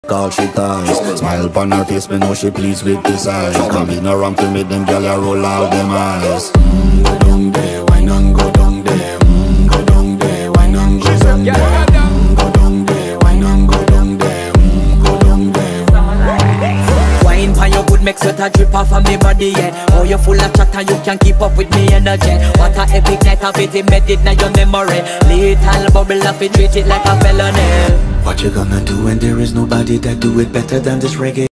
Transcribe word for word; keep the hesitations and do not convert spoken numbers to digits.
Call she ties. Smile upon her face, me know she pleased with this eyes. Coming around to me, them gyal a roll out them eyes. Mm, go down there, why not go down there? Mm, go down there, why not go down there? Mm, go down there, why not go down there? Mm, go down there. Wine pan your good, make sweat a drip off of me body, yeah. Oh, you full of chatter, you can keep up with me energy. What a epic night of it, embedded now your memory. Little bubble of it, treat it like a felony. What you gonna do when there is nobody that do it better than this reggae?